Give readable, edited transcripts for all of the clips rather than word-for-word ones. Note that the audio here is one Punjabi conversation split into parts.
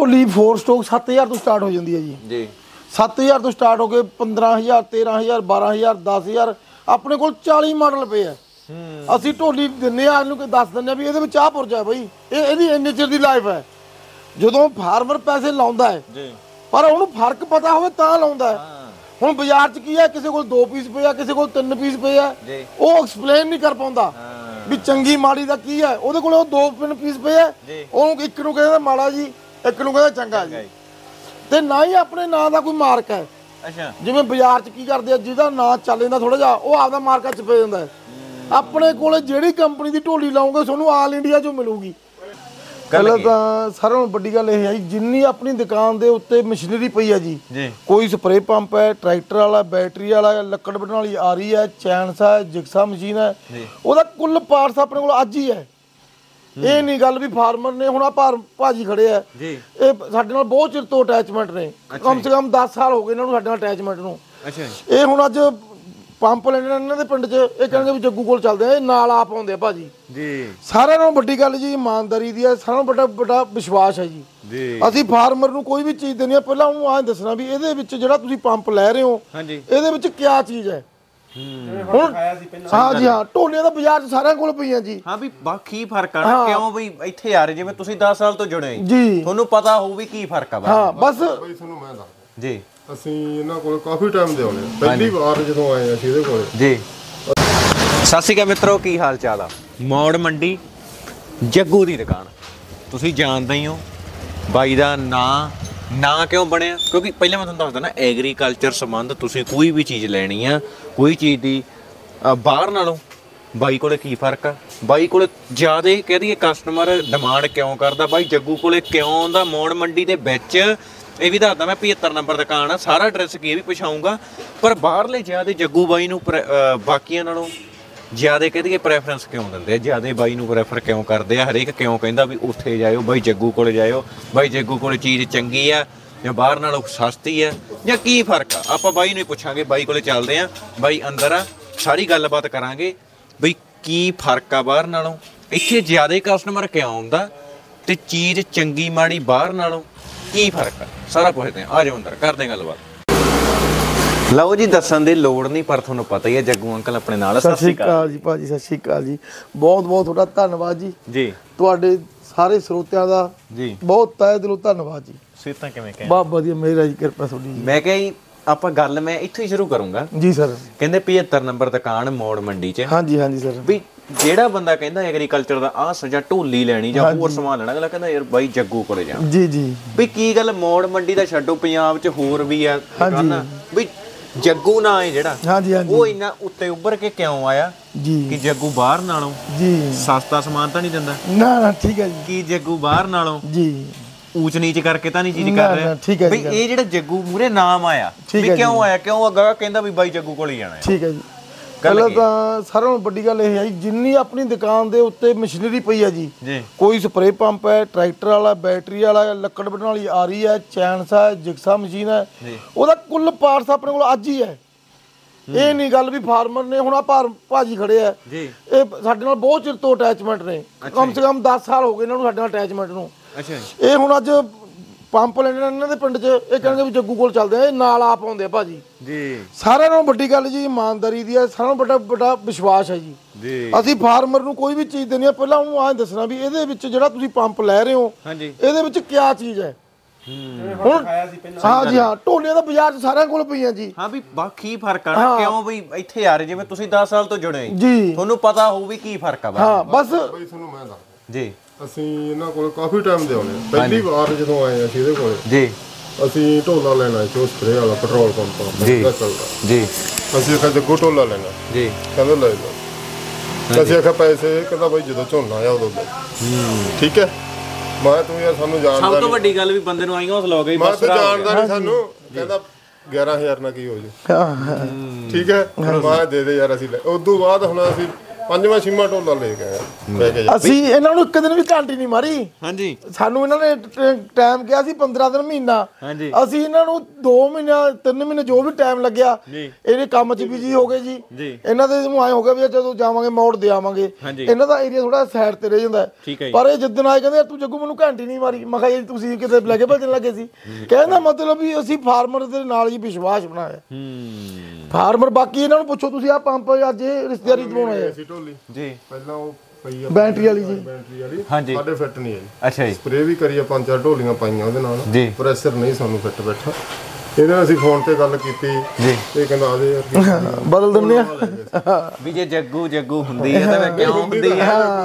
ਢੋਲੀ 4 ਸਟੋਕ 7000 ਤੋਂ ਸਟਾਰਟ ਹੋ ਜਾਂਦੀ ਹੈ ਜੀ 7000 ਤੋਂ ਸਟਾਰਟ ਹੋ ਕੇ 15000 13000 12000 10000 ਆਪਣੇ ਕੋਲ 40 ਮਾਡਲ ਪਏ ਆ। ਅਸੀਂ ਢੋਲੀ ਦਿੰਨੇ ਆ ਇਹਨੂੰ ਦੱਸ ਦਿੰਨੇ ਆ ਵੀ ਇਹਦੇ ਵਿੱਚ ਆਹ ਪੁਰਜਾ ਹੈ ਬਈ, ਇਹਦੀ ਇੰਨੇ ਚਿਰ ਦੀ ਲਾਈਫ ਹੈ। ਜਦੋਂ ਫਾਰਮਰ ਪੈਸੇ ਲਾਉਂਦਾ ਹੈ ਪਰ ਉਹਨੂੰ ਫਰਕ ਪਤਾ ਹੋਵੇ ਤਾਂ ਲਾਉਂਦਾ ਹੈ। ਹੁਣ ਬਾਜ਼ਾਰ 'ਚ ਕੀ ਹੈ, ਕਿਸੇ ਕੋਲ 2 ਪੀਸ ਪਏ ਆ, ਕਿਸੇ ਕੋਲ 3 ਪੀਸ ਪਏ ਆ, ਉਹ ਐਕਸਪਲੇਨ ਨਹੀਂ ਕਰ ਪਾਉਂਦਾ ਵੀ ਚੰਗੀ ਮਾੜੀ ਦਾ ਕੀ ਹੈ। ਉਹਦੇ ਕੋਲ ਉਹ 2 ਪੀਸ ਪਏ ਆ, ਉਹਨੂੰ ਇੱਕ ਨੂੰ ਕਹਿੰਦਾ ਮਾੜਾ ਜੀ, ਇੱਕ ਨੂੰ ਕਹਿੰਦਾ ਚੰਗਾ ਜੀ, ਤੇ ਨਾ ਹੀ ਆਪਣੇ ਨਾਂ ਦਾ ਕੋਈ ਮਾਰਕ ਹੈ। ਅੱਛਾ, ਜਿਵੇਂ ਬਾਜ਼ਾਰ 'ਚ ਕੀ ਕਰਦੇ ਆ, ਜਿਹਦਾ ਨਾਂ ਚੱਲ ਜਾਂਦਾ ਥੋੜਾ ਜਿਹਾ ਉਹ ਆਪਦਾ ਮਾਰਕਾ ਚ ਪੈ ਜਾਂਦਾ। ਆਪਣੇ ਕੋਲੇ ਜਿਹੜੀ ਕੰਪਨੀ ਦੀ ਢੋਲੀ ਲਾਉਂਗੇ ਤੁਹਾਨੂੰ ਆਲ ਇੰਡੀਆ 'ਚੋਂ ਮਿਲੂਗੀ। ਪਹਿਲਾਂ ਤਾਂ ਸਾਰਿਆਂ ਨਾਲੋਂ ਵੱਡੀ ਗੱਲ ਇਹ ਹੈ ਜੀ, ਜਿੰਨੀ ਆਪਣੀ ਦੁਕਾਨ ਦੇ ਉੱਤੇ ਮਸ਼ੀਨਰੀ ਪਈ ਹੈ ਜੀ, ਕੋਈ ਸਪਰੇ ਪੰਪ ਹੈ, ਟਰੈਕਟਰ ਵਾਲਾ, ਬੈਟਰੀ ਵਾਲਾ, ਲੱਕੜ ਵੱਢਣ ਵਾਲੀ ਆਰੀ ਹੈ, ਚੈਨਸ ਹੈ, ਜਿਕਸਾ ਮਸ਼ੀਨ ਹੈ, ਉਹਦਾ ਕੁੱਲ ਪਾਰਟਸ ਆਪਣੇ ਕੋਲ ਅੱਜ ਹੀ ਹੈ। ਇਹ ਨਹੀਂ ਗੱਲ ਵੀ ਫਾਰਮਰ ਨੇ ਹੁਣ ਆ ਭਾਜੀ ਖੜੇ ਆ, ਇਹ ਸਾਡੇ ਨਾਲ ਬਹੁਤ ਚਿਰ ਤੋਂ ਅਟੈਚਮੈਂਟ ਨੇ, ਕਮ ਸੇ ਕਮ 10 ਸਾਲ ਹੋ ਗਏ ਇਹਨਾਂ ਨੂੰ ਸਾਡੇ ਨਾਲ ਅਟੈਚਮੈਂਟ ਨੂੰ। ਇਹ ਹੁਣ ਅੱਜ ਪੰਪ ਲੈਣੇ ਇਹਨਾਂ ਦੇ ਪਿੰਡ 'ਚ, ਇਹ ਕਹਿੰਦੇ ਵੀ ਜੱਗੂ ਕੋਲ ਚੱਲਦੇ ਆ, ਇਹ ਨਾਲ ਆਪ ਆਉਂਦੇ ਆ ਭਾਜੀ ਜੀ। ਸਾਰਿਆਂ ਨਾਲੋਂ ਵੱਡੀ ਗੱਲ ਜੀ ਇਮਾਨਦਾਰੀ ਦੀ ਹੈ, ਸਾਰਿਆਂ ਨਾਲੋਂ ਵੱਡਾ ਵਿਸ਼ਵਾਸ ਹੈ ਜੀ। ਅਸੀਂ ਫਾਰਮਰ ਨੂੰ ਕੋਈ ਵੀ ਚੀਜ਼ ਦੇਣੀ ਆ, ਪਹਿਲਾਂ ਉਹਨੂੰ ਆਹ ਦੱਸਣਾ ਵੀ ਇਹਦੇ ਵਿੱਚ ਜਿਹੜਾ ਤੁਸੀਂ ਪੰਪ ਲੈ ਰਹੇ ਹੋ ਇਹਦੇ ਵਿੱਚ ਕਿਆ ਚੀਜ਼ ਹੈ। ਹੁਣ ਹਾਂ ਜੀ ਹਾਂ, ਢੋਲੀਆਂ ਦਾ ਬਾਜ਼ਾਰ 'ਚ ਸਾਰਿਆਂ ਕੋਲ ਪਈਆਂ ਜੀ। ਹਾਂ ਵੀ ਬਾਕੀ ਫਰਕ ਆ ਕਿਉਂ ਬਈ ਇੱਥੇ ਆ ਰਹੇ, ਜਿਵੇਂ ਤੁਸੀਂ 10 ਸਾਲ ਤੋਂ ਜੁੜੇ ਜੀ, ਤੁਹਾਨੂੰ ਪਤਾ ਹੋਊ ਵੀ ਕੀ ਫਰਕ ਆ। ਹਾਂ ਬਸ ਬਈ ਤੁਹਾਨੂੰ ਮੈਂ ਦੱਸ ਜੀ, ਅਸੀਂ ਇਹਨਾਂ ਕੋਲ ਕਾਫੀ ਟਾਈਮ ਦੇ ਆਉਣੇ, ਪਹਿਲੀ ਵਾਰ ਜਦੋਂ ਆਏ ਅਸੀਂ ਇਹਦੇ ਕੋਲ ਜੀ। ਸਤਿ ਸ਼੍ਰੀ ਅਕਾਲ ਮਿੱਤਰੋ, ਕੀ ਹਾਲ ਚਾਲ ਆ? ਮੌੜ ਮੰਡੀ ਜੱਗੂ ਦੀ ਦੁਕਾਨ, ਤੁਸੀਂ ਜਾਣਦੇ ਹੀ ਹੋ ਬਾਈ ਦਾ ਨਾਂ ਕਿਉਂ ਬਣਿਆ, ਕਿਉਂਕਿ ਪਹਿਲਾਂ ਮੈਂ ਤੁਹਾਨੂੰ ਦੱਸਦਾ ਨਾ, ਐਗਰੀਕਲਚਰ ਸੰਬੰਧ ਤੁਸੀਂ ਕੋਈ ਵੀ ਚੀਜ਼ ਲੈਣੀ ਆ, ਕੋਈ ਚੀਜ਼ ਦੀ ਬਾਹਰ ਨਾਲੋਂ ਬਾਈ ਕੋਲੇ ਕੀ ਫਰਕ ਆ, ਬਾਈ ਕੋਲੇ ਜ਼ਿਆਦਾ ਕਹਿ ਦਈਏ ਕਸਟਮਰ ਡਿਮਾਂਡ ਕਿਉਂ ਕਰਦਾ, ਬਾਈ ਜੱਗੂ ਕੋਲੇ ਕਿਉਂ ਆਉਂਦਾ ਮੌੜ ਮੰਡੀ ਦੇ ਵਿੱਚ, ਇਹ ਵੀ ਦੱਸਦਾ ਮੈਂ। 75 ਨੰਬਰ ਦੁਕਾਨ ਆ, ਸਾਰਾ ਐਡਰੈਸ ਕੀ ਵੀ ਪਛਾਊਂਗਾ, ਪਰ ਬਾਹਰਲੇ ਜ਼ਿਆਦਾ ਜੱਗੂ ਬਾਈ ਨੂੰ ਬਾਕੀਆਂ ਨਾਲੋਂ ਜ਼ਿਆਦਾ ਕਹਿ ਦਈਏ ਪ੍ਰੈਫਰੈਂਸ ਕਿਉਂ ਦਿੰਦੇ ਆ, ਜ਼ਿਆਦਾ ਬਾਈ ਨੂੰ ਪ੍ਰੈਫਰ ਕਿਉਂ ਕਰਦੇ ਆ, ਹਰੇਕ ਕਿਉਂ ਕਹਿੰਦਾ ਵੀ ਉੱਥੇ ਜਾਇਓ ਬਾਈ ਜੱਗੂ ਕੋਲੇ ਜਾਇਓ, ਬਾਈ ਜੱਗੂ ਕੋਲੇ ਚੀਜ਼ ਚੰਗੀ ਆ ਜਾਂ ਬਾਹਰ ਨਾਲੋਂ ਸਸਤੀ ਆ, ਜਾਂ ਕੀ ਫਰਕ ਆ, ਆਪਾਂ ਬਾਈ ਨੂੰ ਹੀ ਪੁੱਛਾਂਗੇ। ਬਾਈ ਕੋਲੇ ਚੱਲਦੇ ਆ, ਬਾਈ ਅੰਦਰ ਆ, ਸਾਰੀ ਗੱਲਬਾਤ ਕਰਾਂਗੇ ਬਈ ਕੀ ਫਰਕ ਆ ਬਾਹਰ ਨਾਲੋਂ, ਇੱਥੇ ਜ਼ਿਆਦਾ ਕਸਟਮਰ ਕਿਉਂ ਆਉਂਦਾ, ਤੇ ਚੀਜ਼ ਚੰਗੀ ਮਾੜੀ ਬਾਹਰ ਨਾਲੋਂ ਕੀ ਫਰਕ ਆ, ਸਾਰਾ ਪੁੱਛਦੇ ਆ। ਆ ਜਾਓ ਅੰਦਰ, ਕਰਦੇ ਗੱਲਬਾਤ। ਲਓ ਜੀ, ਦੱਸਣ ਦੀ ਲੋੜ ਨਹੀਂ, ਪਰ ਤੁਹਾਨੂੰ ਪਤਾ ਹੀ ਹੈ ਜੱਗੂ ਅੰਕਲ ਆਪਣੇ ਨਾਲ। ਸਤਿ ਸ਼੍ਰੀ ਅਕਾਲ ਜੀ ਭਾਜੀ, ਸਤਿ ਸ਼੍ਰੀ ਅਕਾਲ ਜੀ, ਬਹੁਤ ਬਹੁਤ ਤੁਹਾਡਾ ਧੰਨਵਾਦ ਜੀ। ਜੀ ਤੁਹਾਡੇ ਸਾਰੇ ਸਰੋਤਿਆਂ ਦਾ ਜੀ ਬਹੁਤ ਤਹਿ ਦਿਲੋਂ ਧੰਨਵਾਦ ਜੀ। ਸਿਹਤਾਂ ਕਿਵੇਂ ਕਹੇ? ਬਹੁਤ ਵਧੀਆ, ਮੇਰਾ ਜੀ ਕਿਰਪਾ ਤੁਹਾਡੀ। ਮੈਂ ਕਿਹਾ ਜੀ ਆਪਾਂ ਗੱਲ ਮੈਂ ਇੱਥੋਂ ਹੀ ਸ਼ੁਰੂ ਕਰੂੰਗਾ ਜੀ ਸਰ। ਕਹਿੰਦੇ 75 ਨੰਬਰ ਦੁਕਾਨ ਮੌੜ ਮੰਡੀ 'ਚ। ਹਾਂਜੀ ਹਾਂਜੀ ਸਰ। ਵੀ ਜਿਹੜਾ ਬੰਦਾ ਕਹਿੰਦਾ ਐਗਰੀਕਲਚਰ ਦਾ ਆਹ ਸਜਾ ਢੋਲੀ ਲੈਣੀ ਜਾਂ ਹੋਰ ਸਮਾਨ ਲੈਣਾ, ਅਗਲਾ ਕਹਿੰਦਾ ਯਾਰ ਬਾਈ ਜੱਗੂ ਕੋਲੇ ਜਾ। ਜੀ ਜੀ। ਵੀ ਕੀ ਗੱਲ ਮੌੜ ਮੰਡੀ ਦਾ ਛੱਡੋ, ਪੰਜਾਬ 'ਚ ਹੋਰ ਵੀ ਆ ਦੁਕਾਨਾਂ, ਵੀ ਜੱਗੂ ਨਾ ਹੈ ਜਿਹੜਾ, ਹਾਂਜੀ ਹਾਂਜੀ, ਉਹ ਇੰਨਾ ਉੱਤੇ ਉੱਭਰ ਕੇ ਕਿਉਂ ਆਇਆ ਜੀ, ਕਿ ਜੱਗੂ ਬਾਹਰ ਨਾਲੋਂ ਜੀ ਸਸਤਾ ਸਮਾਨ ਤਾਂ ਨਹੀਂ ਦਿੰਦਾ? ਨਾ ਨਾ ਠੀਕ ਹੈ ਜੀ। ਕੀ ਜੱਗੂ ਬਾਹਰ ਨਾਲੋਂ ਜੀ ਊਚ ਨੀਚ ਕਰਕੇ ਤਾਂ ਨਹੀਂ ਚੀਜ਼ ਕਰ ਰਿਹਾ? ਠੀਕ ਹੈ ਜੀ। ਬਈ ਇਹ ਜਿਹੜਾ ਜੱਗੂ ਮੂਰੇ ਨਾਮ ਆਇਆ ਵੀ ਕਿਉਂ ਆਇਆ, ਕਿਉਂ ਅਗਾ ਕਹਿੰਦਾ ਵੀ ਬਾਈ ਜੱਗੂ ਕੋਲ ਹੀ ਜਾਣਾ? ਠੀਕ ਹੈ ਜੀ। ਪਹਿਲਾਂ ਤਾਂ ਸਾਰਿਆਂ ਨਾਲੋਂ ਵੱਡੀ ਗੱਲ ਇਹ ਹੈ ਜੀ, ਜਿੰਨੀ ਆਪਣੀ ਦੁਕਾਨ ਦੇ ਉੱਤੇ ਮਸ਼ੀਨਰੀ ਪਈ ਹੈ ਜੀ, ਕੋਈ ਸਪਰੇ ਪੰਪ ਹੈ, ਟਰੈਕਟਰ ਵਾਲਾ, ਬੈਟਰੀ ਵਾਲਾ, ਲੱਕੜ ਵੱਢਣ ਵਾਲੀ ਆਰੀ ਹੈ, ਚੈਨਸ ਹੈ, ਜਿਕਸਾ ਮਸ਼ੀਨ ਹੈ, ਉਹਦਾ ਕੁੱਲ ਪਾਰਟਸ ਆਪਣੇ ਕੋਲ ਅੱਜ ਹੀ ਹੈ। ਇਹ ਨਹੀਂ ਗੱਲ ਵੀ ਫਾਰਮਰ ਨੇ ਹੁਣ ਆ ਭਾਜੀ ਖੜੇ ਆ, ਇਹ ਸਾਡੇ ਨਾਲ ਬਹੁਤ ਚਿਰ ਤੋਂ ਅਟੈਚਮੈਂਟ ਨੇ, ਕਮ ਸੇ ਕਮ 10 ਸਾਲ ਹੋ ਗਏ ਇਹਨਾਂ ਨੂੰ ਸਾਡੇ ਨਾਲ ਅਟੈਚਮੈਂਟ ਨੂੰ। ਇਹ ਹੁਣ ਅੱਜ ਪੰਪ ਲੈਣੇ ਇਹਨਾਂ ਦੇ ਪਿੰਡ 'ਚ, ਇਹ ਕਹਿੰਦੇ ਵੀ ਜੱਗੂ ਕੋਲ ਚੱਲਦੇ ਆ, ਇਹ ਨਾਲ ਆਪ ਆਉਂਦੇ ਆ ਭਾਜੀ ਜੀ। ਸਾਰਿਆਂ ਨਾਲੋਂ ਵੱਡੀ ਗੱਲ ਜੀ ਇਮਾਨਦਾਰੀ ਦੀ ਹੈ, ਸਾਰਿਆਂ ਨਾਲੋਂ ਵੱਡਾ ਵਿਸ਼ਵਾਸ ਹੈ ਜੀ। ਅਸੀਂ ਫਾਰਮਰ ਨੂੰ ਕੋਈ ਵੀ ਚੀਜ਼ ਦੇਣੀ ਆ, ਪਹਿਲਾਂ ਉਹਨੂੰ ਆਹ ਦੱਸਣਾ ਵੀ ਇਹਦੇ ਵਿੱਚ ਜਿਹੜਾ ਤੁਸੀਂ ਪੰਪ ਲੈ ਰਹੇ ਹੋ ਇਹਦੇ ਵਿੱਚ ਕਿਆ ਚੀਜ਼ ਹੈ। ਹੁਣ ਹਾਂ ਜੀ ਹਾਂ, ਢੋਲੀਆਂ ਦਾ ਬਾਜ਼ਾਰ 'ਚ ਸਾਰਿਆਂ ਕੋਲ ਪਈਆਂ ਜੀ। ਹਾਂ ਵੀ ਬਾਕੀ ਫਰਕ ਆ ਕਿਉਂ ਬਈ ਇੱਥੇ ਆ ਰਹੇ, ਜਿਵੇਂ ਤੁਸੀਂ 10 ਸਾਲ ਤੋਂ ਜੁੜੇ ਜੀ, ਤੁਹਾਨੂੰ ਪਤਾ ਹੋਊ ਵੀ ਕੀ ਫਰਕ ਆ। ਹਾਂ ਬਸ ਬਈ ਤੁਹਾਨੂੰ ਮੈਂ ਦੱਸ ਜੀ, ਅਸੀਂ ਇਹਨਾਂ ਕੋਲ ਕਾਫੀ ਟਾਈਮ ਦੇ ਆਉਣੇ, ਪਹਿਲੀ ਵਾਰ ਜਦੋਂ ਆਏ ਅਸੀਂ ਇਹਦੇ ਕੋਲ ਜੀ, ਅਸੀਂ ਢੋਲਾ ਲੈਣਾ ਸੀ, ਸਪਰੇ ਵਾਲਾ ਪੈਟਰੋਲ ਪੰਪ ਜੀ ਜੀ, ਅਸੀਂ ਆਖਿਆ ਜੱਗੂ ਢੋਲਾ ਲੈਣਾ ਜੀ, ਕਹਿੰਦਾ ਲੈ ਲਓ। ਅਸੀਂ ਆਖਿਆ ਪੈਸੇ, ਕਹਿੰਦਾ ਬਾਈ ਜਦੋਂ ਝੋਨਾ ਆ ਉਦੋਂ ਲੈ। ਠੀਕ ਹੈ, ਮੈਂ ਤੂੰ ਯਾਰ ਸਾਨੂੰ ਜਾਣਦਾ, ਸਭ ਤੋਂ ਵੱਡੀ ਗੱਲ ਵੀ ਬੰਦੇ ਨੂੰ ਆਈ ਹੌਸਲਾ ਹੋ ਗਈ, ਮੈਂ ਤਾਂ ਜਾਣਦਾ ਨਹੀਂ ਸਾਨੂੰ, ਕਹਿੰਦਾ 11000 ਨਾਲ ਕੀ ਹੋ ਜੂ। ਠੀਕ ਹੈ, ਮੈਂ ਦੇ ਯਾਰ ਅਸੀਂ ਲੈ। ਉਸ ਤੋਂ ਬਾਅਦ ਹੁਣ ਅਸੀਂ ਪੰਜਵਾਂ ਛੇਵਾਂ ਢੋਲਾ ਲੈ ਕੇ ਆਇਆ। ਅਸੀਂ ਇਹਨਾਂ ਨੂੰ ਇੱਕ ਦਿਨ ਵੀ ਘੰਟੀ ਨਹੀਂ ਮਾਰੀ। ਹਾਂਜੀ ਸਾਨੂੰ ਇਹਨਾਂ ਨੇ ਟਾਈਮ ਕਿਹਾ ਸੀ 15 ਦਿਨ ਮਹੀਨਾ। ਹਾਂਜੀ ਅਸੀਂ ਇਹਨਾਂ ਨੂੰ 2 ਮਹੀਨੇ 3 ਮਹੀਨੇ ਜੋ ਵੀ ਟਾਈਮ ਲੱਗਿਆ ਇਹਦੇ ਕੰਮ 'ਚ ਬਿਜੀ ਹੋ ਗਏ ਜੀ। ਇਹਨਾਂ ਦੇ ਆਏ ਹੋ ਗਿਆ ਵੀ ਜਦੋਂ ਜਾਵਾਂਗੇ ਮੋੜ ਦੇ ਆਵਾਂਗੇ। ਇਹਨਾਂ ਦਾ ਏਰੀਆ ਥੋੜਾ ਸਾਈਡ ਤੇ ਰਹਿ ਜਾਂਦਾ ਪਰ ਇਹ ਜਿੱਦਣ ਆਏ ਕਹਿੰਦੇ ਤੂੰ ਜੱਗੂ ਮੈਨੂੰ ਘੰਟੀ ਨਹੀਂ ਮਾਰੀ। ਮੈਂ ਕਿਹਾ ਤੁਸੀਂ ਕਿਤੇ ਲੈ ਕੇ ਭੱਜਣ ਲੱਗੇ ਸੀ। ਕਹਿੰਦਾ ਮਤਲਬ ਵੀ ਅਸੀਂ ਫਾਰਮਰ ਦੇ ਨਾਲ ਹੀ ਵਿਸ਼ਵਾਸ ਬਣਾਇਆ ਫਾਰਮਰ। ਬਾਕੀ ਇਹਨਾਂ ਨੂੰ ਪੁੱਛੋ ਤੁਸੀਂ ਆ ਪੰਪ ਅੱਜ ਰਿਸ਼ਤੇਦਾਰੀ ਦਵਾਉਣਾ ਹੈ ਜੀ। ਪਹਿਲਾਂ ਉਹ ਪਈ ਆ ਬੈਟਰੀ ਵਾਲੀ ਜੀ। ਬੈਟਰੀ ਵਾਲੀ ਹਾਂਜੀ ਸਾਡੇ ਫਿੱਟ ਨਹੀਂ ਆਈ। ਅੱਛਾ ਜੀ ਸਪਰੇ ਵੀ ਕਰੀ ਆ 5-4 ਢੋਲੀਆਂ ਪਾਈਆਂ ਉਹਦੇ ਨਾਲ ਪ੍ਰੈਸ਼ਰ ਨਹੀਂ ਸਾਨੂੰ ਫਿੱਟ ਬੈਠਾ। ਇਹਨਾਂ ਅਸੀਂ ਫੋਨ ਤੇ ਗੱਲ ਕੀਤੀ ਜੀ ਇਹ ਕਹਿੰਦਾ ਆ ਦੇ ਯਾਰ ਬਦਲ ਦਿੰਦੇ ਆ ਵੀ ਜੇ ਜੱਗੂ ਜੱਗੂ ਹੁੰਦੀ ਹੈ ਤਾਂ ਕਿਉਂ ਹੁੰਦੀ ਹੈ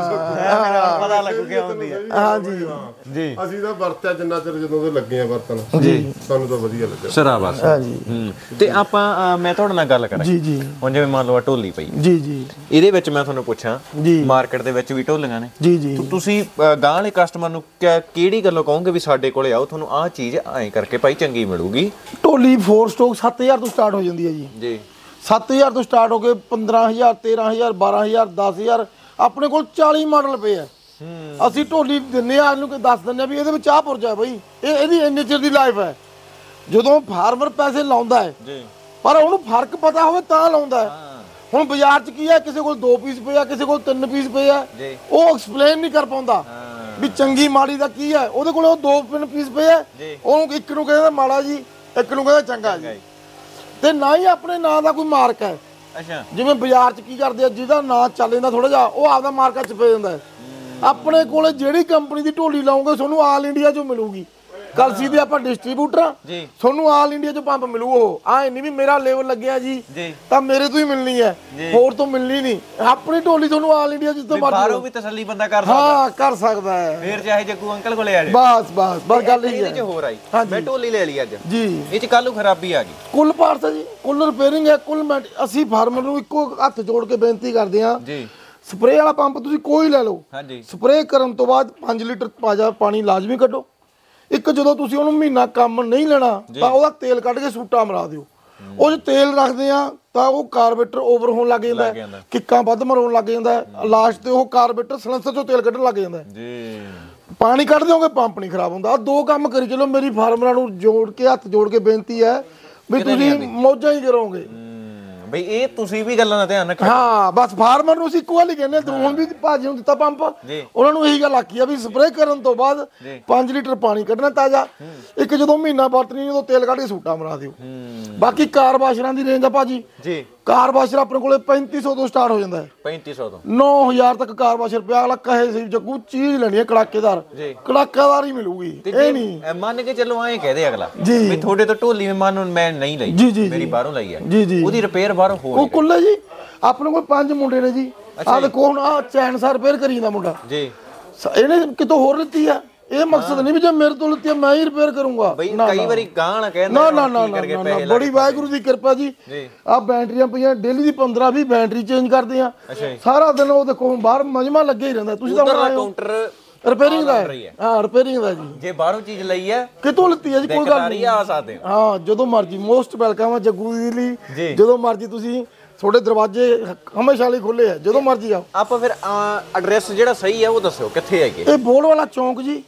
ਪਤਾ ਲੱਗੂ ਕਿਉਂ ਹੁੰਦੀ ਹੈ। ਹਾਂਜੀ ਜੀ ਅਸੀਂ ਤਾਂ ਵਰਤਿਆ ਜਿੰਨਾ ਚਿਰ ਜਦੋਂ ਦੇ ਲੱਗੇ ਆ ਵਰਤਣ ਜੀ ਸਾਨੂੰ ਤਾਂ ਵਧੀਆ ਲੱਗਾ ਸਰਾਬਸ। ਹਾਂਜੀ ਤੇ ਆਪਾਂ ਮੈਂ ਤੁਹਾਡੇ ਨਾਲ ਗੱਲ ਕਰਾਂ ਜੀ ਜੀ ਹੁਣ ਜਿਵੇਂ ਮੰਨ ਲਓ ਢੋਲੀ ਪਈ ਜੀ ਜੀ ਇਹਦੇ ਵਿੱਚ ਮੈਂ ਤੁਹਾਨੂੰ ਪੁੱਛਾਂ ਜੀ ਮਾਰਕੀਟ ਦੇ ਵਿੱਚ ਵੀ ਢੋਲੀਆਂ ਨੇ ਜੀ ਜੀ ਤੁਸੀਂ ਗਾਂ ਵਾਲੇ ਕਸਟਮਰ ਨੂੰ ਕਿਹੜੀ ਗੱਲੋਂ ਕਹੋਗੇ ਵੀ ਸਾਡੇ ਕੋਲੇ ਆਓ ਤੁਹਾਨੂੰ ਆਹ ਚੀਜ਼ ਐਂ ਕਰਕੇ ਭਾਈ ਚੰਗੀ ਮਿਲੂਗੀ। ਢੋਲੀ 4 ਸਟੋਕ 7000 ਤੋਂ ਸਟਾਰਟ ਹੋ ਜਾਂਦੀ ਹੈ ਜੀ। ਜੀ 7000 ਤੋਂ ਸਟਾਰਟ ਹੋ ਕੇ 15000 13000 12000 10000 ਆਪਣੇ ਕੋਲ 40 ਮਾਡਲ ਪਏ ਆ। ਅਸੀਂ ਢੋਲੀ ਦਿੰਨੇ ਆ ਇਹਨੂੰ ਦੱਸ ਦਿੰਨੇ ਆ ਵੀ ਇਹਦੇ ਵਿੱਚ ਆਹ ਪੁਰਜਾ ਬਈ ਇਹਦੀ ਇੰਨੇ ਚਿਰ ਦੀ ਲਾਈਫ ਹੈ। ਜਦੋਂ ਫਾਰਮਰ ਪੈਸੇ ਲਾਉਂਦਾ ਹੈ ਜੀ ਪਰ ਉਹਨੂੰ ਫਰਕ ਪਤਾ ਹੋਵੇ ਤਾਂ ਲਾਉਂਦਾ ਹੈ। ਹੁਣ ਬਾਜ਼ਾਰ 'ਚ ਕੀ ਹੈ ਕਿਸੇ ਕੋਲ 2 ਪੀਸ ਪਏ ਆ ਕਿਸੇ ਕੋਲ 3 ਪੀਸ ਪਏ ਆ ਉਹ ਐਕਸਪਲੇਨ ਨਹੀਂ ਕਰ ਪਾਉਂਦਾ ਵੀ ਚੰਗੀ ਮਾੜੀ ਦਾ ਕੀ ਹੈ। ਉਹਦੇ ਕੋਲ ਉਹ 2 ਪੀਸ ਪਏ ਆ ਉਹਨੂੰ ਇੱਕ ਨੂੰ ਕਹਿੰਦਾ ਮਾੜਾ ਜੀ ਇੱਕ ਨੂੰ ਕਹਿੰਦਾ ਚੰਗਾ ਜੀ ਤੇ ਨਾ ਹੀ ਆਪਣੇ ਨਾਂ ਦਾ ਕੋਈ ਮਾਰਕ ਹੈ। ਅੱਛਾ ਜਿਵੇਂ ਬਾਜ਼ਾਰ 'ਚ ਕੀ ਕਰਦੇ ਆ ਜਿਹਦਾ ਨਾਂ ਚੱਲ ਜਾਂਦਾ ਥੋੜਾ ਜਿਹਾ ਉਹ ਆਪਦਾ ਮਾਰਕਾ ਛਪੇ ਜਾਂਦਾ। ਆਪਣੇ ਕੋਲੇ ਜਿਹੜੀ ਕੰਪਨੀ ਦੀ ਢੋਲੀ ਲਾਉਂਗੇ ਤੁਹਾਨੂੰ ਆਲ ਇੰਡੀਆ 'ਚੋਂ ਮਿਲੂਗੀ। ਕਲਸੀ ਦੇ ਆਪਾਂ ਡਿਸਟ੍ਰੀਬਿਊਟਰ ਆ ਤੁਹਾਨੂੰ ਆਲ ਇੰਡੀਆ 'ਚੋਂ ਪੰਪ ਮਿਲੂ। ਉਹ ਆ ਨਹੀਂ ਵੀ ਮੇਰਾ ਲੈਵਲ ਲੱਗਿਆ ਜੀ ਤਾਂ ਮੇਰੇ ਤੋਂ ਹੀ ਮਿਲਣੀ ਹੈ ਹੋਰ ਤੋਂ ਮਿਲਣੀ ਨਹੀਂ। ਆਪਣੀ ਢੋਲੀ ਤੁਹਾਨੂੰ ਆਲ ਇੰਡੀਆ ਜਿੱਥੋਂ ਮਰਜ਼ੀ ਬਾਹਰੋਂ ਵੀ ਤਸੱਲੀ ਬੰਦਾ ਕਰ ਸਕਦਾ। ਹਾਂ ਕਰ ਸਕਦਾ ਹੈ ਫੇਰ ਚਾਹੇ ਜੱਗੂ ਅੰਕਲ ਕੋਲੇ ਆ ਜਾਏ ਬਸ ਗੱਲ ਹੀ ਹੈ। ਇਹਦੇ 'ਚ ਹੋਰ ਆਈ ਮੈਂ ਢੋਲੀ ਲੈ ਲਈ ਅੱਜ ਜੀ ਇਹ 'ਚ ਕੱਲ ਨੂੰ ਖਰਾਬੀ ਆ ਗਈ ਕੁੱਲ ਪਾਰਟਸ ਹੈ ਜੀ ਕੁੱਲ ਰਿਪੇਅਰਿੰਗ ਹੈ ਕੁੱਲ ਅਸੀਂ ਫਾਰਮਰ ਨੂੰ ਇੱਕੋ ਹੱਥ ਜੋੜ ਕੇ ਬੇਨਤੀ ਕਰਦੇ ਹਾਂ ਜੀ ਸਪਰੇਅ ਵਾਲਾ ਪੰਪ ਤੁਸੀਂ ਕੋਈ ਲੈ ਲਓ ਸਪਰੇਅ ਕਰਨ ਤੋਂ ਬਾਅਦ 5 ਲੀਟਰ ਤਾਜ਼ਾ ਪਾਣੀ ਲਾਜ਼ਮੀ ਕੱਢੋ। ਇੱਕ ਜਦੋਂ ਤੁਸੀਂ ਉਹਨੂੰ ਮਹੀਨਾ ਕੰਮ ਨਹੀਂ ਲੈਣਾ ਤਾਂ ਉਹਦਾ ਤੇਲ ਕੱਢ ਕੇ ਸੂਟਾ ਮਰਾ ਦਿਓ। ਉਹ ਜੇ ਤੇਲ ਰੱਖਦੇ ਆ ਤਾਂ ਉਹ ਕਾਰਬੇਟਰ ਓਵਰ ਹੋਣ ਲੱਗ ਜਾਂਦਾ ਕਿੱਕਾਂ ਵੱਧ ਮਰਾਉਣ ਲੱਗ ਜਾਂਦਾ ਲਾਸਟ ਤੇ ਉਹ ਕਾਰਬੇਟਰ ਸਲੈਂਸਰ ਚੋਂ ਤੇਲ ਕੱਢਣ ਲੱਗ ਜਾਂਦਾ ਜੀ। ਪਾਣੀ ਕੱਢ ਦਿਓਗੇ ਪੰਪ ਨਹੀਂ ਖਰਾਬ ਹੁੰਦਾ। 2 ਕੰਮ ਕਰੀ ਚਲੋ। ਮੇਰੀ ਫਾਰਮਰਾਂ ਨੂੰ ਜੋੜ ਕੇ ਹੱਥ ਜੋੜ ਕੇ ਬੇਨਤੀ ਹੈ ਵੀ ਤੁਸੀਂ ਮੌਜਾਂ ਹੀ ਕਰੋਗੇ ਬਈ ਇਹ ਤੁਸੀਂ ਵੀ ਗੱਲਾਂ ਦਾ ਧਿਆਨ ਰੱਖੋ। ਹਾਂ ਬਸ ਫਾਰਮਰ ਨੂੰ ਅਸੀਂ ਇੱਕੋ ਵਾਲੀ ਕਹਿੰਦੇ ਹੁਣ ਵੀ ਭਾਜੀ ਨੂੰ ਦਿੱਤਾ ਪੰਪ ਉਹਨਾਂ ਨੂੰ ਇਹੀ ਗੱਲ ਆਖੀ ਆ ਵੀ ਸਪਰੇਅ ਕਰਨ ਤੋਂ ਬਾਅਦ 5 ਲੀਟਰ ਪਾਣੀ ਕੱਢਣਾ ਤਾਜ਼ਾ। ਇੱਕ ਜਦੋਂ ਮਹੀਨਾ ਵਰਤਣੀ ਉਦੋਂ ਤੇਲ ਕੱਢ ਕੇ ਸੂਟਾ ਮਰਾ ਦਿਓ। ਬਾਕੀ ਕਾਰ ਵਾਸ਼ਰਾਂ ਦੀ ਰੇਂਜ ਆ ਭਾਜੀ ਜੀ ਕਾਰ ਵਾਸ਼ਰ ਆਪਣੇ ਕੋਲੇ 3500 ਤੋਂ ਸਟਾਰਟ ਹੋ ਜਾਂਦਾ ਹੈ। 3500 ਤੋਂ 9000 ਤੱਕ ਕਾਰ ਵਾਸ਼ਰ ਪਿਆ। ਅਗਲਾ ਕਹੇ ਸੀ ਜੱਗੂ ਚੀਜ਼ ਲੈਣੀ ਹੈ ਕੜਾਕੇਦਾਰ ਕੜਾਕੇਦਾਰ ਹੀ ਮਿਲੂਗੀ। ਇਹ ਨਹੀਂ ਮੰਨ ਕੇ ਚੱਲੋ ਐਂ ਕਹਦੇ ਅਗਲਾ ਵੀ ਤੁਹਾਡੇ ਤੋਂ ਢੋਲੀ ਮੈਂ ਨਹੀਂ ਲਈ ਮੇਰੀ ਬਾਹਰੋਂ ਲਈ ਹੈ ਉਹਦੀ ਰਿਪੇਅਰ ਬਾਹਰੋਂ ਹੋ ਉਹ ਕੁੱਲ ਜੀ ਆਪਣੇ ਕੋਲ 5 ਮੁੰਡੇ ਨੇ ਜੀ। ਆਹ ਦੇਖੋ ਹੁਣ ਆ ਚੈਨ ਸਾਰ ਰਿਪੇਅਰ ਕਰੀ ਜਾਂਦਾ ਮੁੰਡਾ ਜੀ ਇਹਨੇ ਕਿਤੋਂ ਹੋਰ ਲਿੱਤੀ ਆ। ਇਹ ਮਕਸਦ ਨਹੀਂ ਵੀ ਜੇ ਮੇਰੇ ਤੋਂ ਲਿੱਤੀ ਮੈਂ ਹੀ ਰਿਪੇਅਰ ਕਰੂੰਗਾ। ਕਈ ਵਾਰੀ ਗਾਣਾ ਕਹਿੰਦਾ ਨਾ ਬੜੀ ਵਾਹਿਗੁਰੂ ਦੀ ਕਿਰਪਾ ਜੀ। ਆ ਬੈਟਰੀਆਂ ਪਈਆਂ ਡੇਲੀ ਦੀ 15-20 ਬੈਟਰੀ ਚੇਂਜ ਕਰਦੇ ਆ ਸਾਰਾ ਦਿਨ। ਉਹ ਦੇਖੋ ਬਾਹਰ ਮਜਮਾ ਲੱਗੇ ਹੀ ਰਹਿੰਦਾ। ਤੁਸੀਂ ਤਾਂ ਕਾਊਂਟਰ ਰਿਪੇਅਰਿੰਗ ਦਾ ਹਾਂ ਰਿਪੇਅਰਿੰਗ ਦਾ ਜੀ। ਜੇ ਬਾਹਰੋਂ ਚੀਜ਼ ਲਈ ਹੈ ਕਿਤੋਂ ਲਿੱਤੀ ਹੈ ਜੀ ਕੋਈ ਗੱਲ ਨਹੀਂ ਆ ਸਕਦੇ ਹਾਂ ਜਦੋਂ ਮਰਜੀ ਮੋਸਟ ਵੈਲਕਮ ਹੈ ਜੱਗੂ ਦੀ ਲਈ। ਜਦੋਂ ਮਰਜੀ ਤੁਸੀਂ ਤੁਹਾਡੇ ਦਰਵਾਜ਼ੇ ਹਮੇਸ਼ਾ ਲਈ ਖੁੱਲੇ ਆ ਜਦੋਂ ਮਰਜੀ ਆਓ। ਆਪਾਂ ਫਿਰ ਐਡਰੈਸ ਜਿਹੜਾ ਸਹੀ ਹੈ ਉਹ ਦੱਸਿਓ ਕਿੱਥੇ ਹੈਗੇ। ਇਹ ਬੋਲ ਵਾਲਾ ਚੌਂਕ ਜੀ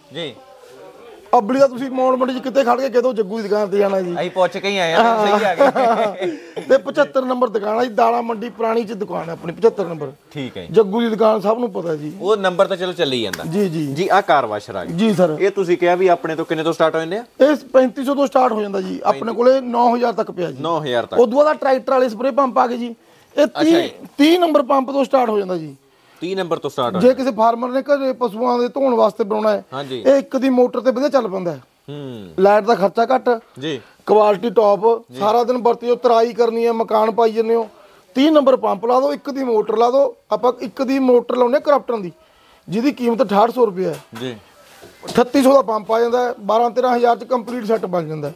ਅਬਲੀ ਦਾ ਤੁਸੀਂ ਮੌੜ ਮੰਡੀ 'ਚ ਕਿੱਥੇ ਖੜ ਕੇ ਕਿਤੋਂ ਜੱਗੂ ਦੀ ਦੁਕਾਨ ਤੇ ਜਾਣਾ ਜੀ। ਅਸੀਂ ਪੁੱਛ ਕੇ ਹੀ ਆਏ ਆ ਸਹੀ ਆ ਗਏ। ਤੇ 75 ਨੰਬਰ ਦੁਕਾਨ ਆ ਜੀ ਦਾਣਾ ਮੰਡੀ ਪੁਰਾਣੀ 'ਚ ਦੁਕਾਨ ਹੈ ਆਪਣੀ 75 ਨੰਬਰ। ਠੀਕ ਹੈ ਜੱਗੂ ਦੀ ਦੁਕਾਨ ਸਭ ਨੂੰ ਪਤਾ ਜੀ। ਉਹ ਨੰਬਰ ਤਾਂ ਚਲੋ ਚੱਲੀ ਜਾਂਦਾ ਜੀ ਜੀ ਜੀ। ਆ ਕਾਰ ਵਾਸ਼ਰ ਆ ਗਈ ਜੀ ਸਰ। ਇਹ ਤੁਸੀਂ ਕਿਹਾ ਵੀ ਆਪਣੇ ਤੋਂ ਕਿੰਨੇ ਤੋਂ ਸਟਾਰਟ ਹੋ ਜਾਂਦੇ ਆ? ਇਹ 3500 ਤੋਂ ਸਟਾਰਟ ਹੋ ਜਾਂਦਾ ਜੀ। ਆਪਣੇ ਕੋਲੇ 9000 ਤੱਕ ਪਿਆ ਜੀ। 9000 ਤੱਕ। ਉਦੋਂ ਬਾਅਦ ਟਰੈਕਟਰ ਵਾਲੇ ਸਪਰੇ ਪੰਪ ਆ ਗਏ ਜੀ। ਇਹ 30 ਨੰਬਰ ਪੰਪ ਤੋਂ ਸਟਾਰਟ ਹੋ ਜਾਂਦਾ ਜੀ। 30 ਨੰਬਰ ਤੋਂ ਸਟਾਰਟ। ਜੇ ਕਿਸੇ ਫਾਰਮਰ ਨੇ ਘਰੇ ਪਸ਼ੂਆਂ ਦੇ ਧੋਣ ਵਾਸਤੇ ਬਣਾਉਣਾ ਹੈ ਇਹ ਇੱਕ ਦੀ ਮੋਟਰ ਤੇ ਵਧੀਆ ਚੱਲ ਪੈਂਦਾ ਹੈ। ਲਾਈਟ ਦਾ ਖਰਚਾ ਘੱਟ ਜੀ ਕੁਆਲਿਟੀ ਟੌਪ ਸਾਰਾ ਦਿਨ ਵਰਤਿਓ ਤਰਾਈ ਕਰਨੀ ਹੈ ਮਕਾਨ ਪਾਈ ਜੰਨੇ ਹੋ। 30 ਨੰਬਰ ਪੰਪ ਲਾ ਦਿਓ ਇੱਕ ਦੀ ਮੋਟਰ ਲਾ ਦਿਓ। ਆਪਾਂ ਇੱਕ ਦੀ ਮੋਟਰ ਲਾਉਨੇ ਕ੍ਰਾਫਟਨ ਦੀ ਜਿਹਦੀ ਕੀਮਤ 6800 ਰੁਪਏ ਹੈ ਜੀ। 3800 ਦਾ ਪੰਪ ਆ ਜਾਂਦਾ 12-13 ਚ ਕੰਪਲੀਟ ਸੈੱਟ ਬਣ ਜਾਂਦਾ।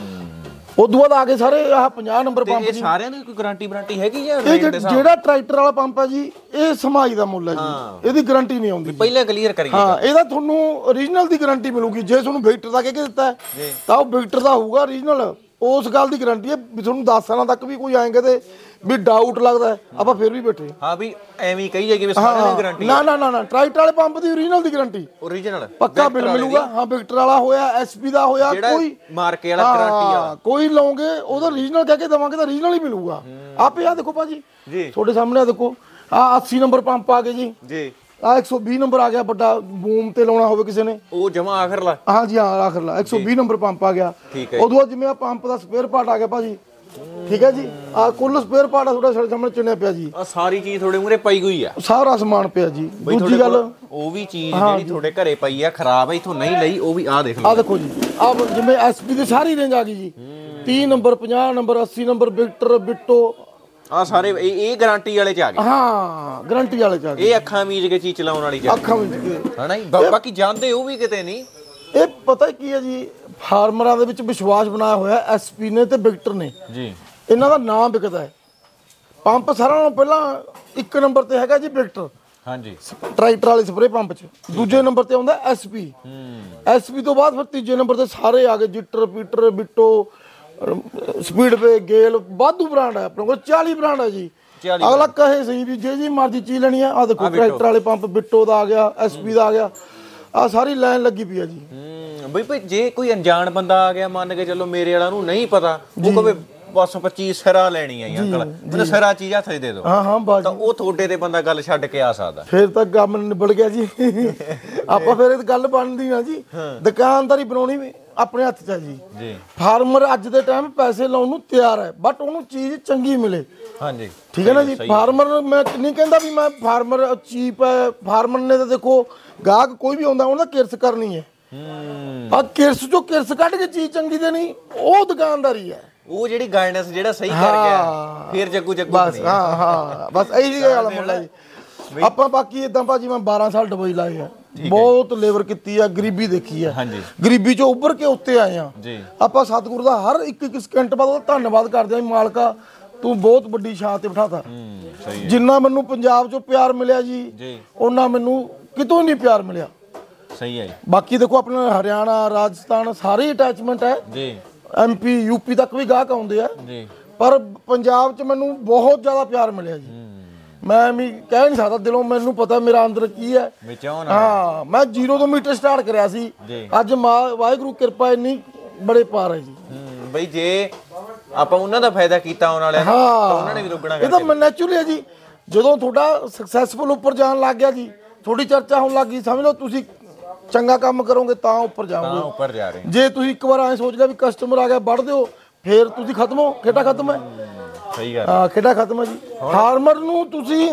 ਉਦੋਂ ਬਾਅਦ ਆ ਕੇ ਸਾਰੇ ਆਹ 50 ਨੰਬਰ ਪੰਪ ਇਹ ਸਾਰਿਆਂ ਦੀ ਕੋਈ ਗਾਰੰਟੀ ਹੈਗੀ ਜਾਂ ਜਿਹੜਾ ਟਰੈਕਟਰ ਵਾਲਾ ਪੰਪ ਹੈ ਜੀ ਇਹ ਸਮਾਈ ਦਾ ਮੁੱਲ ਹੈ ਜੀ। ਇਹਦੀ ਗਾਰੰਟੀ ਨਹੀਂ ਆਉਂਦੀ। ਪਹਿਲਾਂ ਕਲੀਅਰ ਕਰੀਏ ਹਾਂ ਇਹਦਾ ਤੁਹਾਨੂੰ ਓਰੀਜਨਲ ਦੀ ਗਾਰੰਟੀ ਮਿਲੂਗੀ। ਜੇ ਤੁਹਾਨੂੰ ਵਿਕਟਰ ਦਾ ਕਹਿ ਕੇ ਦਿੱਤਾ ਤਾਂ ਉਹ ਵਿਕਟਰ ਦਾ ਹੋਊਗਾ ਓਰੀਜਨਲ ਉਸ ਗੱਲ ਦੀ ਗਾਰੰਟੀ ਹੈ ਵੀ ਤੁਹਾਨੂੰ 10 ਸਾਲਾਂ ਤੱਕ ਵੀ ਕੋਈ ਆਏਗਾ ਤੇ ਵੀ ਡਾਊਟ ਲੱਗਦਾ ਆਪਾਂ ਫਿਰ ਵੀ ਬੈਠੇ ਹਾਂ ਵੀ ਐਵੇਂ ਕਹੀ ਜਾਈਏ ਵੀ ਸਾਰਿਆਂ ਦੀ ਗਾਰੰਟੀ ਨਾ ਨਾ ਨਾ ਨਾ ਟਰੈਕਟਰ ਵਾਲੇ ਪੰਪ ਦੀ ਓਰੀਜਨਲ ਦੀ ਗਾਰੰਟੀ ਓਰੀਜਨਲ ਪੱਕਾ ਬਿੱਲ ਮਿਲੂਗਾ ਹਾਂ ਵਿਕਟਰ ਵਾਲਾ ਹੋਇਆ ਐਸਪੀ ਦਾ ਹੋਇਆ ਕੋਈ ਮਾਰਕੇ ਵਾਲਾ ਗਾਰੰਟੀ ਵਾਲਾ ਕੋਈ ਲਓਗੇ ਉਹਦਾ ਓਰੀਜਨਲ ਕਹਿ ਕੇ ਦਵਾਂਗੇ ਤਾਂ ਓਰੀਜਨਲ ਹੀ ਮਿਲੂਗਾ ਆਪੇ ਆ ਦੇਖੋ ਭਾਜੀ ਜੀ ਤੁਹਾਡੇ ਸਾਹਮਣੇ ਆ ਦੇਖੋ ਆ 80 ਨੰਬਰ ਪੰਪ ਆ ਗਏ ਜੀ ਜੀ ਆ 120 ਨੰਬਰ ਆ ਗਿਆ ਵੱਡਾ ਬੂਮ ਤੇ ਲਾਉਣਾ ਹੋਵੇ ਕਿਸੇ ਨੇ ਉਹ ਜਮਾ ਆਖਰਲਾ ਹਾਂ ਜੀ ਹਾਂ ਆਖਰਲਾ 120 ਨੰਬਰ ਪੰਪ ਆ ਗਿਆ ਉਦੋਂ ਬਾਅਦ ਜਿਵੇਂ ਆ ਪੰਪ ਦਾ ਸਪੇਅਰ ਪਾਰਟ ਆ ਗਿਆ ਭਾਜੀ ਠੀਕ ਹੈ ਜੀ ਆ ਕੁੱਲ ਸਪੇਅਰ ਪਾਰਟ ਆ ਤੁਹਾਡਾ ਸਾਹਮਣੇ ਚੁਣਿਆ ਪਿਆ ਜੀ ਆ ਸਾਰੀ ਚੀਜ਼ ਤੁਹਾਡੇ ਮੂਰੇ ਪਈ ਹੋਈ ਆ ਸਾਰਾ ਸਮਾਨ ਪਿਆ ਜੀ ਦੂਜੀ ਗੱਲ ਉਹ ਵੀ ਚੀਜ਼ ਜਿਹੜੀ ਤੁਹਾਡੇ ਘਰੇ ਪਈ ਆ ਖਰਾਬ ਆ ਇਥੋਂ ਨਹੀਂ ਲਈ ਉਹ ਵੀ ਆ ਦੇਖ ਲਓ ਆ ਦੇਖੋ ਜੀ ਆ ਜਿਵੇਂ ਐਸਪੀ ਦੀ ਸਾਰੀ ਰੇਂਜ ਆ ਗਈ ਜੀ 30 ਨੰਬਰ 50 ਨੰਬਰ 80 ਨੰਬਰ ਵਿਕਟਰ ਬਿੱਟੋ ਆ ਸਾਰੇ ਇਹ ਗਾਰੰਟੀ ਵਾਲੇ ਚ ਆ ਗਏ ਹਾਂ ਗਾਰੰਟੀ ਵਾਲੇ ਚ ਆ ਗਏ ਇਹ ਅੱਖਾਂ ਮੀਚ ਕੇ ਚੀਜ਼ ਚਲਾਉਣ ਵਾਲੀ ਚ ਅੱਖਾਂ ਵਿੱਚ ਹਨਾ ਜੀ ਬਾਕੀ ਜਾਂਦੇ ਉਹ ਵੀ ਕਿਤੇ ਨਹੀਂ ਇਹ ਪਤਾ ਕੀ ਹੈ ਜੀ ਫਾਰਮਰਾਂ ਦੇ ਵਿੱਚ ਵਿਸ਼ਵਾਸ ਬਣਾਇਆ ਹੋਇਆ ਐਸਪੀ ਨੇ ਤੇ ਵਿਕਟਰ ਨੇ ਜੀ ਇਹਨਾਂ ਦਾ ਨਾਮ ਵਿਕਦਾ ਹੈ ਪੰਪ ਸਾਰਿਆਂ ਨਾਲੋਂ ਪਹਿਲਾਂ 1 ਨੰਬਰ ਤੇ ਹੈਗਾ ਜੀ ਵਿਕਟਰ ਹਾਂਜੀ ਟਰੈਕਟਰ ਵਾਲੇ ਸਪਰੇ ਪੰਪ ਚ ਦੂਜੇ ਨੰਬਰ ਤੇ ਆਉਂਦਾ ਐਸਪੀ ਐਸਪੀ ਤੋਂ ਬਾਅਦ ਫਿਰ ਤੀਜੇ ਨੰਬਰ ਤੇ ਸਾਰੇ ਆ ਗਏ ਜਿੱਟਰ ਪੀਟਰ ਬਿੱਟੋ ਸਪੀਡਵੇ ਗੇਲ ਵਾਧੂ ਬ੍ਰਾਂਡ ਹੈ ਆਪਣੇ ਕੋਲ 40 ਬ੍ਰਾਂਡ ਹੈ ਜੀ ਅਗਲਾ ਕਹੇ ਸਹੀ ਵੀ ਜੇ ਜੀ ਮਰਜ਼ੀ ਚੀਜ਼ ਲੈਣੀ ਆ ਦੇਖੋ ਟਰੈਕਟਰ ਵਾਲੇ ਪੰਪ ਬਿੱਟੋ ਦਾ ਆ ਗਿਆ ਐਸਪੀ ਦਾ ਆ ਗਿਆ ਆ ਸਾਰੀ ਲਾਈਨ ਲੱਗੀ ਪਈ ਆ ਜੀ ਬਈ ਭਾਈ ਜੇ ਕੋਈ ਅਣਜਾਣ ਬੰਦਾ ਆ ਗਿਆ ਮੰਨ ਕੇ ਚੱਲੋ ਮੇਰੇ ਵਾਲਾ ਨੂੰ ਨਹੀਂ ਪਤਾ ਉਹ ਕਹੇ ਬਸ 25 ਸਿਰਾ ਲੈਣੀ ਆਈ ਅੰਕਲ ਮੈਨੂੰ ਸਿਰਾ ਚੀਜ਼ ਹੱਥ ਦੇ ਦਿਓ ਹਾਂ ਬਾਜੀ ਤਾਂ ਉਹ ਤੁਹਾਡੇ ਤੇ ਬੰਦਾ ਗੱਲ ਛੱਡ ਕੇ ਆ ਸਕਦਾ ਫਿਰ ਤਾਂ ਕੰਮ ਨਿਬੜ ਗਿਆ ਜੀ ਆਪਾਂ ਫਿਰ ਇਹ ਗੱਲ ਬਣਦੀ ਨਾ ਜੀ ਦੁਕਾਨਦਾਰੀ ਬਣਾਉਣੀ ਵੀ ਆਪਣੇ ਹੱਥ 'ਚ ਹੈ ਜੀ ਫਾਰਮਰ ਅੱਜ ਦੇ ਟਾਈਮ ਪੈਸੇ ਲਾਉਣ ਨੂੰ ਤਿਆਰ ਹੈ ਬਟ ਉਹਨੂੰ ਚੀਜ਼ ਚੰਗੀ ਮਿਲੇ ਹਾਂਜੀ ਠੀਕ ਹੈ ਨਾ ਜੀ ਫਾਰਮਰ ਮੈਂ ਨਹੀਂ ਕਹਿੰਦਾ ਵੀ ਮੈਂ ਫਾਰਮਰ ਚੀਪ ਹੈ ਫਾਰਮਰ ਨੇ ਤਾਂ ਦੇਖੋ ਗਾਹਕ ਕੋਈ ਵੀ ਆਉਂਦਾ ਉਹਨਾਂ ਕਿਰਸ ਕਰਨੀ ਹੈ ਆ ਕਿਰਸ ਚੋਂ ਕਿਰਸ ਕੱਢ ਕੇ ਚੀਜ਼ ਚੰਗੀ ਦੇਣੀ ਉਹ ਦੁਕਾਨਦਾਰੀ ਹੈ ਉਹ ਜਿਹੜੀ ਗਾਈਡੈਂਸ ਜਿਹੜਾ ਸਹੀ ਕਰ ਗਿਆ ਫਿਰ ਜੱਗੂ ਬਸ ਹਾਂ ਬਸ ਇਹੀ ਗੱਲ ਮੁੱਲਾ ਜੀ ਆਪਾਂ ਬਾਕੀ ਇਦਾਂ ਭਾਜੀ ਮੈਂ 12 ਸਾਲ ਦੁਬਈ ਲਾਏ ਆ ਬਹੁਤ ਲੇਬਰ ਕੀਤੀ ਆ ਗਰੀਬੀ ਦੇਖੀ ਆ ਗਰੀਬੀ ਚੋਂ ਉੱਭਰ ਕੇ ਉੱਤੇ ਆਏ ਆ ਆਪਾਂ ਸਤਿਗੁਰੂ ਦਾ ਹਰ ਇੱਕ ਸਕਿੰਟ ਬਾਅਦ ਉਹਦਾ ਧੰਨਵਾਦ ਕਰਦੇ ਆ ਮਾਲਕਾ ਤੂੰ ਬਹੁਤ ਵੱਡੀ ਛਾਂ ਤੇ ਬਿਠਾਤਾ ਜਿੰਨਾ ਮੈਨੂੰ ਪੰਜਾਬ ਚੋਂ ਪਿਆਰ ਮਿਲਿਆ ਜੀ ਉਹਨਾਂ ਮੈਨੂੰ ਕਿਤੋਂ ਨਹੀਂ ਪਿਆਰ ਮਿਲਿਆ ਸਹੀ ਹੈ ਬਾਕੀ ਦੇਖੋ ਆਪਣਾ ਹਰਿਆਣਾ ਰਾਜਸਥਾਨ ਸਾਰੇ ਅਟੈਚਮੈਂਟ ਹੈ ਜੀ ਐਮਪੀ ਯੂਪੀ ਤੱਕ ਵੀ ਗਾਹਕ ਆਉਂਦੇ ਆ ਜੀ ਪਰ ਪੰਜਾਬ 'ਚ ਮੈਨੂੰ ਬਹੁਤ ਜ਼ਿਆਦਾ ਪਿਆਰ ਮਿਲਿਆ ਜੀ ਮੈਂ ਵੀ ਕਹਿ ਨਹੀਂ ਸਕਦਾ ਦਿਲੋਂ ਮੈਨੂੰ ਪਤਾ ਮੇਰਾ ਅੰਦਰ ਕੀ ਹੈ ਹਾਂ ਮੈਂ 0 ਤੋਂ ਮੀਟਰ ਸਟਾਰਟ ਕਰਿਆ ਸੀ ਅੱਜ ਵਾਹਿਗੁਰੂ ਕਿਰਪਾ ਇੰਨੀ ਬੜੇ ਪਾਰ ਹੈ ਜੀ ਬਈ ਜੇ ਆਪਾਂ ਉਹਨਾਂ ਦਾ ਫਾਇਦਾ ਕੀਤਾ ਆਉਣ ਵਾਲਿਆਂ ਦਾ ਤਾਂ ਉਹਨਾਂ ਨੇ ਵੀ ਰੁਕਣਾ ਇਹ ਤਾਂ ਨੈਚੁਰਲੀ ਹੈ ਜੀ ਜਦੋਂ ਤੁਹਾਡਾ ਸਕਸੈਸਫੁਲ ਉੱਪਰ ਜਾਣ ਲੱਗ ਗਿਆ ਜੀ ਥੋੜੀ ਚਰਚਾ ਹੋਣ ਲੱਗ ਗਈ ਸਮਝ ਲਓ ਤੁਸੀਂ ਚੰਗਾ ਕੰਮ ਕਰੋਗੇ ਤਾਂ ਉੱਪਰ ਜਾਓਗੇ ਉੱਪਰ ਜਾ ਰਹੇ ਜੇ ਤੁਸੀਂ ਇੱਕ ਵਾਰ ਐ ਸੋਚ ਲਿਆ ਵੀ ਕਸਟਮਰ ਆ ਗਿਆ ਵੱਢ ਦਿਓ ਫੇਰ ਤੁਸੀਂ ਖਤਮ ਹੋ ਖੇਡਾ ਖਤਮ ਹੈ ਸਹੀ ਗੱਲ ਹਾਂ ਖੇਡਾ ਖਤਮ ਹੈ ਜੀ ਫਾਰਮਰ ਨੂੰ ਤੁਸੀਂ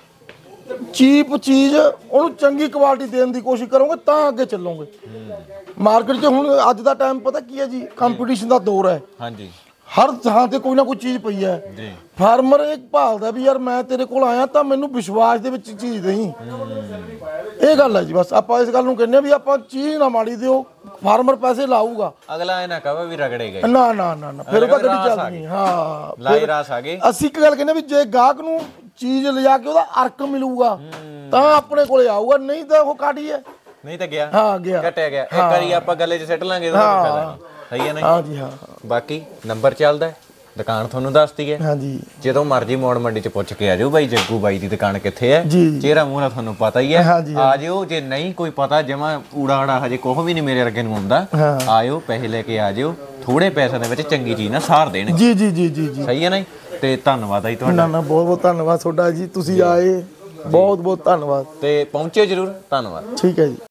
ਚੀਪ ਚੀਜ਼ ਉਹਨੂੰ ਚੰਗੀ ਕੁਆਲਿਟੀ ਦੇਣ ਦੀ ਕੋਸ਼ਿਸ਼ ਕਰੋਗੇ ਤਾਂ ਅੱਗੇ ਚੱਲੋਗੇ ਮਾਰਕੀਟ 'ਚ ਹੁਣ ਅੱਜ ਦਾ ਟਾਈਮ ਪਤਾ ਕੀ ਹੈ ਜੀ ਕੰਪੀਟੀਸ਼ਨ ਦਾ ਦੌਰ ਹੈ ਹਾਂਜੀ ਹਰ ਥਾਂ ਤੇ ਕੋਈ ਨਾ ਕੋਈ ਚੀਜ਼ ਪਈ ਹੈ ਜੀ ਫਾਰਮਰ ਇੱਕ ਭਾਲਦਾ ਵੀ ਯਾਰ ਮੈਂ ਤੇਰੇ ਕੋਲ ਆਇਆ ਤਾਂ ਮੈਨੂੰ ਵਿਸ਼ਵਾਸ ਦੇ ਵਿੱਚ ਚੀਜ਼ ਦੇਈਂ ਇਹ ਗੱਲ ਹੈ ਜੀ ਬਸ ਆਪਾਂ ਇਸ ਗੱਲ ਨੂੰ ਕਹਿੰਦੇ ਆ ਵੀ ਆਪਾਂ ਚੀਜ਼ ਨਾ ਮਾੜੀ ਦਿਓ ਫਾਰਮਰ ਪੈਸੇ ਲਾਊਗਾ ਅਗਲਾ ਇਹ ਨਾ ਕਹੇ ਵੀ ਰਗੜੇ ਗਏ ਨਾ ਨਾ ਨਾ ਫਿਰ ਉਹ ਤਾਂ ਗੱਡੀ ਚੱਲਦੀ ਹਾਂ ਲਾਈ ਰਾਸ ਆ ਗਏ ਅਸੀਂ ਇੱਕ ਗੱਲ ਕਹਿੰਦੇ ਵੀ ਜੇ ਗਾਹਕ ਨੂੰ ਚੀਜ਼ ਲਿਜਾ ਕੇ ਉਹਦਾ ਅਰਕ ਮਿਲੂਗਾ ਤਾਂ ਆਪਣੇ ਕੋਲੇ ਆਊਗਾ ਨਹੀਂ ਤਾਂ ਉਹ ਕਾਟੀ ਹੈ ਨਹੀਂ ਤਾਂ ਗਿਆ ਹਾਂ ਗਿਆ ਕੱਟਿਆ ਗਿਆ ਇੱਕ ਵਾਰੀ ਆਪਾਂ ਗੱਲੇ 'ਚ ਸਿੱਟ ਲਾਂਗੇ ਤਾਂ ਫਾਇਦਾ ਨਹੀਂ ਸਹੀ ਹੈ ਨਾ ਹਾਂ ਜੀ ਹਾਂ ਬਾਕੀ ਨੰਬਰ ਚੱਲਦਾ ਦੁਕਾਨ ਤੁਹਾਨੂੰ ਦੱਸਦੀ ਹੈ ਹਾਂਜੀ ਜਦੋਂ ਮਰਜੀ ਮੋੜ ਮੰਡੀ 'ਚ ਪੁੱਛ ਕੇ ਆ ਜਾਓ ਬਾਈ ਜੱਗੂ ਬਾਈ ਦੀ ਦੁਕਾਨ ਕਿੱਥੇ ਹੈ ਚਿਹਰਾ ਮੂਹਰਾ ਤੁਹਾਨੂੰ ਪਤਾ ਹੀ ਹੈ ਆ ਜਿਓ ਜੇ ਨਹੀਂ ਕੋਈ ਪਤਾ ਜਮਾ ਊੜਾ ਹਜੇ ਕੋਹ ਵੀ ਨਹੀਂ ਮੇਰੇ ਵਰਗੇ ਨੂੰ ਆਉਂਦਾ ਆਇਓ ਪੈਸੇ ਲੈ ਕੇ ਆ ਜਿਓ ਥੋੜੇ ਪੈਸਿਆਂ ਦੇ ਵਿੱਚ ਚੰਗੀ ਚੀਜ਼ ਨਾ ਸਾਰ ਦੇਣ ਜੀ ਜੀ ਜੀ ਜੀ ਸਹੀ ਹੈ ਨਾ ਤੇ ਧੰਨਵਾਦ ਆ ਜੀ ਤੁਹਾਡਾ ਨਾ ਬਹੁਤ ਬਹੁਤ ਧੰਨਵਾਦ ਤੁਹਾਡਾ ਜੀ ਤੁਸੀਂ ਆਏ ਬਹੁਤ ਬਹੁਤ ਧੰਨਵਾਦ ਤੇ ਪਹੁੰਚਿਓ ਜਰੂਰ ਧੰਨਵਾਦ ਠੀਕ ਹੈ ਜੀ।